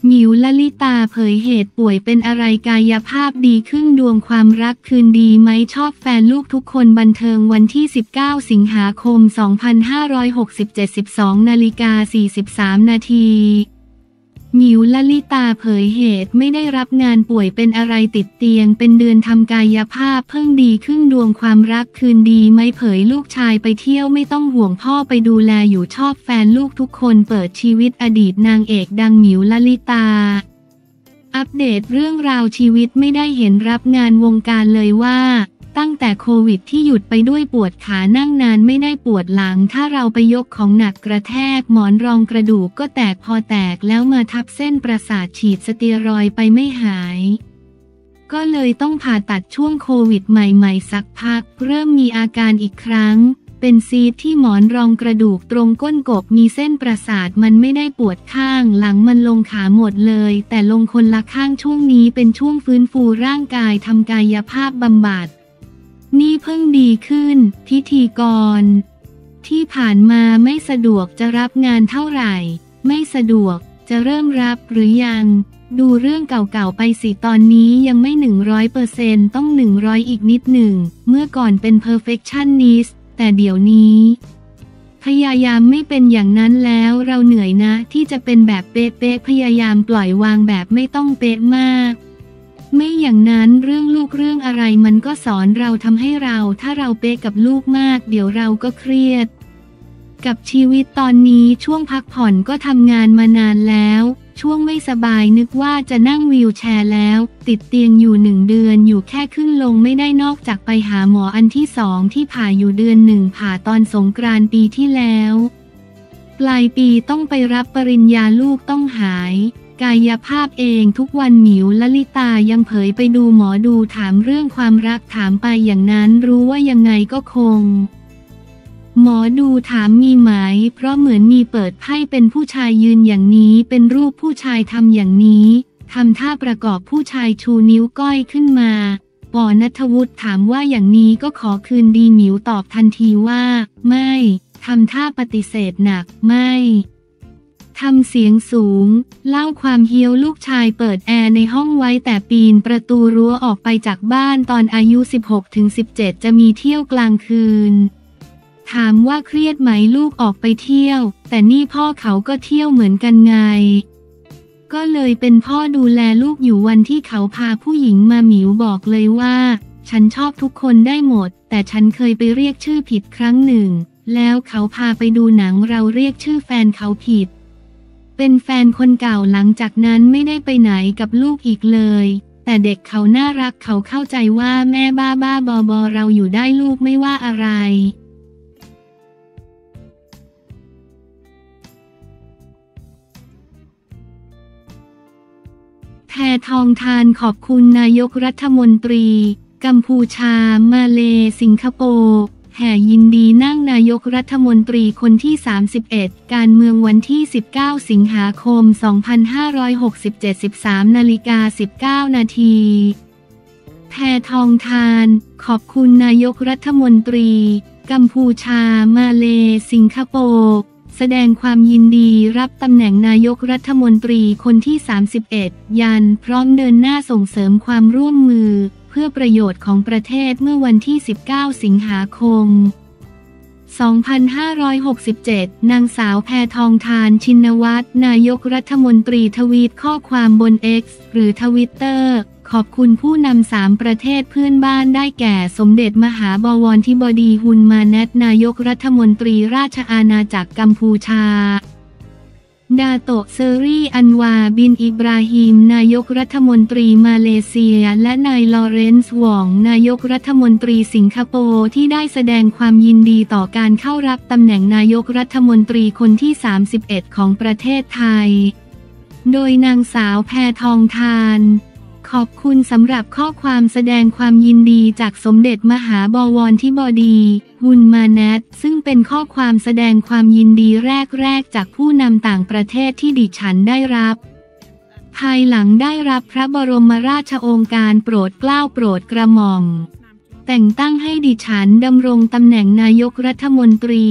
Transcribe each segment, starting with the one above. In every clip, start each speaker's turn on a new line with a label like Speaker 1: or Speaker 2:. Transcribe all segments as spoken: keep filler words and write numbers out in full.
Speaker 1: หมิวลลิตาเผยเหตุป่วยเป็นอะไรกายภาพดีขึ้นดวงความรักคืนดีไหมชอบแฟนลูกทุกคนบันเทิงวันที่สิบเก้าสิงหาคมสองพันห้าร้อยหกสิบเจ็ด สิบสองนาฬิกาสี่สิบสามนาทีหมิวลลิตาเผยเหตุไม่ได้รับงานป่วยเป็นอะไรติดเตียงเป็นเดือนทำกายภาพเพิ่งดีขึ้นดวงความรักคืนดีไหมเผยลูกชายไปเที่ยวไม่ต้องห่วงพ่อไปดูแลอยู่ชอบแฟนลูกทุกคนเปิดชีวิตอดีตนางเอกดังหมิวลลิตาอัปเดตเรื่องราวชีวิตไม่ได้เห็นรับงานวงการเลยว่าตั้งแต่โควิดที่หยุดไปด้วยปวดขานั่งนานไม่ได้ปวดหลังถ้าเราไปยกของหนักกระแทกหมอนรองกระดูกก็แตกพอแตกแล้วมาทับเส้นประสาทฉีดสเตียรอยด์ไปไม่หายก็เลยต้องผ่าตัดช่วงโควิดใหม่ๆสักพักเริ่มมีอาการอีกครั้งเป็นซีสที่หมอนรองกระดูกตรงก้นกบมีเส้นประสาทมันไม่ได้ปวดข้างหลังมันลงขาหมดเลยแต่ลงคนละข้างช่วงนี้เป็นช่วงฟื้นฟูร่างกายทำกายภาพบำบัดนี่เพิ่งดีขึ้นพิธีกรที่ผ่านมาไม่สะดวกจะรับงานเท่าไหร่ไม่สะดวกจะเริ่มรับหรือยังดูเรื่องเก่าๆไปสิตอนนี้ยังไม่หนึ่งร้อยเปอร์เซ็นต์ต้องหนึ่งร้อยอีกนิดหนึ่งเมื่อก่อนเป็น perfectionist แต่เดี๋ยวนี้พยายามไม่เป็นอย่างนั้นแล้วเราเหนื่อยนะที่จะเป็นแบบเป๊ะๆพยายามปล่อยวางแบบไม่ต้องเป๊ะมากไม่อย่างนั้นเรื่องลูกเรื่องอะไรมันก็สอนเราทำให้เราถ้าเราเป๊ะกับลูกมากเดี๋ยวเราก็เครียดกับชีวิตตอนนี้ช่วงพักผ่อนก็ทำงานมานานแล้วช่วงไม่สบายนึกว่าจะนั่งวีลแชร์แล้วติดเตียงอยู่หนึ่งเดือนอยู่แค่ขึ้นลงไม่ได้นอกจากไปหาหมออันที่สองที่ผ่าอยู่เดือนหนึ่งผ่าตอนสงกรานต์ปีที่แล้วปลายปีต้องไปรับปริญญาลูกต้องหายกายภาพเองทุกวันหมิวลลิตายังเผยไปดูหมอดูถามเรื่องความรักถามไปอย่างนั้นรู้ว่ายังไงก็คงหมอดูถามมีไหมเพราะเหมือนมีเปิดไพ่เป็นผู้ชายยืนอย่างนี้เป็นรูปผู้ชายทำอย่างนี้ทำท่าประกอบผู้ชายชูนิ้วก้อยขึ้นมาปอณัฐวุฒิถามว่าอย่างนี้ก็ขอคืนดีหมิวตอบทันทีว่าไม่ทำท่าปฏิเสธหนักไม่ทำเสียงสูงเล่าความเฮี้ยวลูกชายเปิดแอร์ในห้องไว้แต่ปีนประตูรั้วออกไปจากบ้านตอนอายุ สิบหกถึงสิบเจ็ด จะมีเที่ยวกลางคืนถามว่าเครียดไหมลูกออกไปเที่ยวแต่นี่พ่อเขาก็เที่ยวเหมือนกันไงก็เลยเป็นพ่อดูแลลูกอยู่วันที่เขาพาผู้หญิงมาหมิวบอกเลยว่าฉันชอบทุกคนได้หมดแต่ฉันเคยไปเรียกชื่อผิดครั้งหนึ่งแล้วเขาพาไปดูหนังเราเรียกชื่อแฟนเขาผิดเป็นแฟนคนเก่าหลังจากนั้นไม่ได้ไปไหนกับลูกอีกเลยแต่เด็กเขาน่ารักเขาเข้าใจว่าแม่บ้าบ้าบอบอเราอยู่ได้ลูกไม่ว่าอะไรแพทองธารขอบคุณนายกรัฐมนตรีกัมพูชามาเลสิงคโปร์แห่ยินดีนั่งนายกรัฐมนตรีคนที่สามสิบเอ็ดการเมืองวันที่สิบเก้าสิงหาคมสองพันห้าร้อยหกสิบเจ็ด สิบสามนาฬิกาสิบเก้านาทีแพทองธารขอบคุณนายกรัฐมนตรีกัมพูชามาเลสิงคโปร์แสดงความยินดีรับตำแหน่งนายกรัฐมนตรีคนที่สามสิบเอ็ดยันพร้อมเดินหน้าส่งเสริมความร่วมมือเพื่อประโยชน์ของประเทศเมื่อวันที่สิบเก้าสิงหาคมสองพันห้าร้อยหกสิบเจ็ดนางสาวแพทองธารชินวัตรนายกรัฐมนตรีทวีตข้อความบน เอ็กซ์ หรือทวิตเตอร์ขอบคุณผู้นำสามประเทศเพื่อนบ้านได้แก่สมเด็จมหาบวรธิบดีฮุนมาเนตนายกรัฐมนตรีราชอาณาจักรกัมพูชาดาโตะเซอรี่อันวาบินอิบราฮิมนายกรัฐมนตรีมาเลเซียและนายลอเรนซ์หว่องนายกรัฐมนตรีสิงคโปร์ที่ได้แสดงความยินดีต่อการเข้ารับตำแหน่งนายกรัฐมนตรีคนที่สามสิบเอ็ดของประเทศไทยโดยนางสาวแพทองธารขอบคุณสำหรับข้อความแสดงความยินดีจากสมเด็จมหาบวรธิบดีฮุนมาเนตซึ่งเป็นข้อความแสดงความยินดีแรกๆจากผู้นำต่างประเทศที่ดิฉันได้รับภายหลังได้รับพระบรมราชโองการโปรดเกล้าโปรดกระหม่อมแต่งตั้งให้ดิฉันดำรงตำแหน่งนายกรัฐมนตรี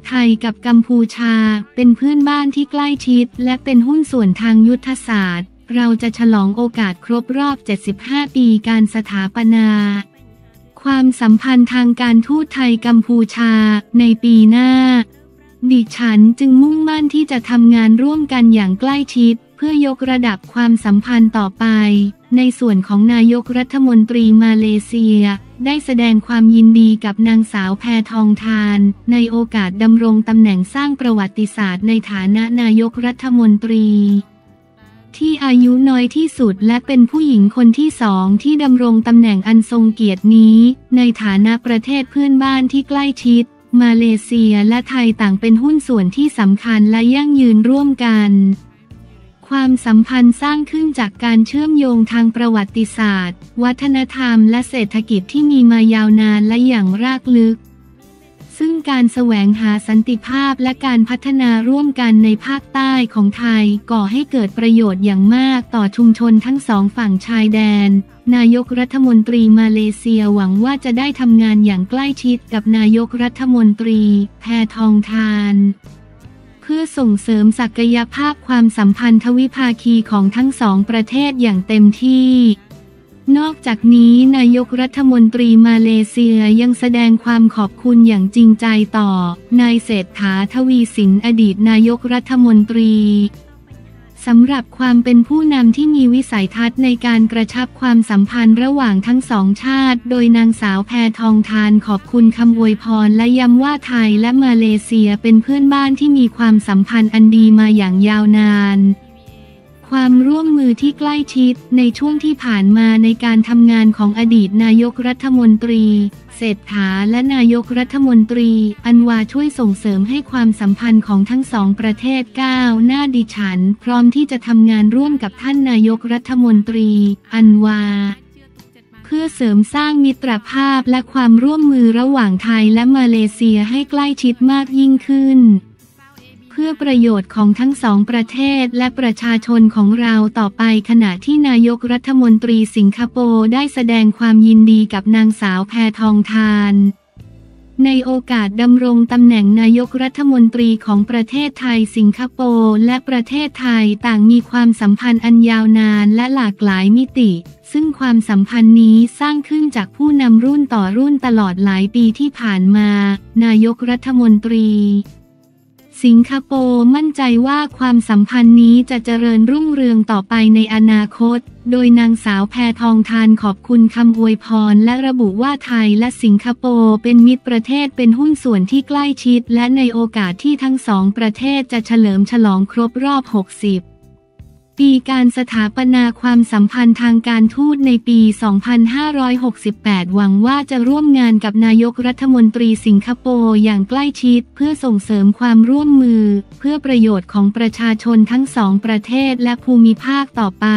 Speaker 1: ไทยกับกัมพูชาเป็นเพื่อนบ้านที่ใกล้ชิดและเป็นหุ้นส่วนทางยุทธศาสตร์เราจะฉลองโอกาสครบรอบเจ็ดสิบห้าปีการสถาปนาความสัมพันธ์ทางการทูตไทยกัมพูชาในปีหน้าดิฉันจึงมุ่งมั่นที่จะทำงานร่วมกันอย่างใกล้ชิดเพื่อยกระดับความสัมพันธ์ต่อไปในส่วนของนายกรัฐมนตรีมาเลเซียได้แสดงความยินดีกับนางสาวแพทองธารในโอกาสดำรงตำแหน่งสร้างประวัติศาสตร์ในฐานะนายกรัฐมนตรีที่อายุน้อยที่สุดและเป็นผู้หญิงคนที่สองที่ดำรงตำแหน่งอันทรงเกียรตินี้ในฐานะประเทศเพื่อนบ้านที่ใกล้ชิดมาเลเซียและไทยต่างเป็นหุ้นส่วนที่สำคัญและยั่งยืนร่วมกันความสัมพันธ์สร้างขึ้นจากการเชื่อมโยงทางประวัติศาสตร์วัฒนธรรมและเศรษฐกิจที่มีมายาวนานและอย่างรากลึกซึ่งการแสวงหาสันติภาพและการพัฒนาร่วมกันในภาคใต้ของไทยก่อให้เกิดประโยชน์อย่างมากต่อชุมชนทั้งสองฝั่งชายแดนนายกรัฐมนตรีมาเลเซียหวังว่าจะได้ทำงานอย่างใกล้ชิดกับนายกรัฐมนตรีแพทองธารเพื่อส่งเสริมศักยภาพความสัมพันธ์ทวิภาคีของทั้งสองประเทศอย่างเต็มที่นอกจากนี้นายกรัฐมนตรีมาเลเซียยังแสดงความขอบคุณอย่างจริงใจต่อนายเศรษฐาทวีสินอดีตนายกรัฐมนตรีสำหรับความเป็นผู้นำที่มีวิสัยทัศน์ในการกระชับความสัมพันธ์ระหว่างทั้งสองชาติโดยนางสาวแพทองธารขอบคุณคำอวยพรและย้ำว่าไทยและมาเลเซียเป็นเพื่อนบ้านที่มีความสัมพันธ์อันดีมาอย่างยาวนานความร่วมมือที่ใกล้ชิดในช่วงที่ผ่านมาในการทำงานของอดีตนายกรัฐมนตรีเศรษฐาและนายกรัฐมนตรีอันวาช่วยส่งเสริมให้ความสัมพันธ์ของทั้งสองประเทศก้าวหน้าดิฉันพร้อมที่จะทำงานร่วมกับท่านนายกรัฐมนตรีอันวาเพื่อเสริมสร้างมิตรภาพและความร่วมมือระหว่างไทยและมาเลเซียให้ใกล้ชิดมากยิ่งขึ้นเพื่อประโยชน์ของทั้งสองประเทศและประชาชนของเราต่อไปขณะที่นายกรัฐมนตรีสิงคโปร์ได้แสดงความยินดีกับนางสาวแพทองธารในโอกาสดำรงตำแหน่งนายกรัฐมนตรีของประเทศไทยสิงคโปร์และประเทศไทยต่างมีความสัมพันธ์อันยาวนานและหลากหลายมิติซึ่งความสัมพันธ์นี้สร้างขึ้นจากผู้นำรุ่นต่อรุ่นตลอดหลายปีที่ผ่านมานายกรัฐมนตรีสิงคโปร์มั่นใจว่าความสัมพันธ์นี้จะเจริญรุ่งเรืองต่อไปในอนาคตโดยนางสาวแพทองธารขอบคุณคำอวยพรและระบุว่าไทยและสิงคโปร์เป็นมิตรประเทศเป็นหุ้นส่วนที่ใกล้ชิดและในโอกาสที่ทั้งสองประเทศจะเฉลิมฉลองครบรอบหกสิบปีการสถาปนาความสัมพันธ์ทางการทูตในปี สองพันห้าร้อยหกสิบแปด หวังว่าจะร่วมงานกับนายกรัฐมนตรีสิงคโปร์อย่างใกล้ชิดเพื่อส่งเสริมความร่วมมือเพื่อประโยชน์ของประชาชนทั้งสองประเทศและภูมิภาคต่อไป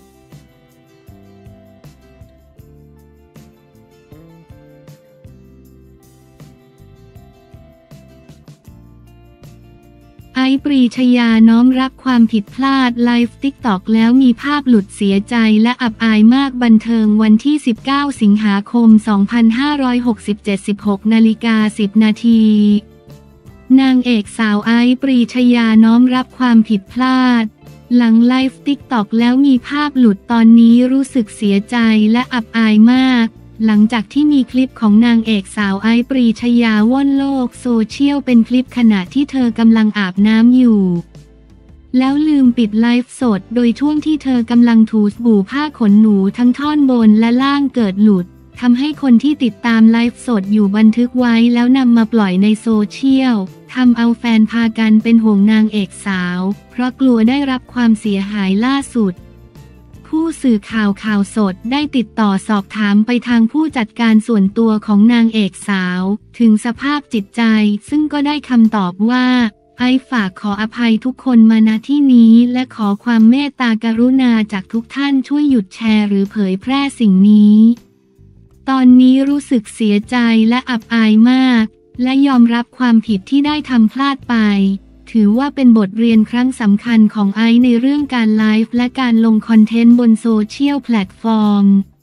Speaker 1: ไอซ์ ปรีชยาน้อมรับความผิดพลาดไลฟ์ติ๊กต็อกแล้วมีภาพหลุดเสียใจและอับอายมากบันเทิงวันที่สิบเก้าสิงหาคมสองพันห้าร้อยหกสิบเจ็ด สิบหกนาฬิกาสิบนาทีนางเอกสาวไอซ์ ปรีชยาน้อมรับความผิดพลาดหลังไลฟ์ติ๊กต็อกแล้วมีภาพหลุดตอนนี้รู้สึกเสียใจและอับอายมากหลังจากที่มีคลิปของนางเอกสาวไอซ์ ปรีชยาว่อนโลกโซเชียลเป็นคลิปขณะที่เธอกำลังอาบน้ำอยู่แล้วลืมปิดไลฟ์สดโดยช่วงที่เธอกำลังถูสบู่ผ้าขนหนูทั้งท่อนบนและล่างเกิดหลุดทำให้คนที่ติดตามไลฟ์สดอยู่บันทึกไว้แล้วนำมาปล่อยในโซเชียลทำเอาแฟนพากันเป็นห่วงนางเอกสาวเพราะกลัวได้รับความเสียหายล่าสุดผู้สื่อข่าวข่าวสดได้ติดต่อสอบถามไปทางผู้จัดการส่วนตัวของนางเอกสาวถึงสภาพจิตใจซึ่งก็ได้คำตอบว่าไอฝากขออภัยทุกคนมาณที่นี้และขอความเมตตากรุณาจากทุกท่านช่วยหยุดแชร์หรือเผยแพร่สิ่งนี้ตอนนี้รู้สึกเสียใจและอับอายมากและยอมรับความผิดที่ได้ทำพลาดไปถือว่าเป็นบทเรียนครั้งสำคัญของไอซ์ในเรื่องการไลฟ์และการลงคอนเทนต์บนโซเชียลแพลตฟอร์ม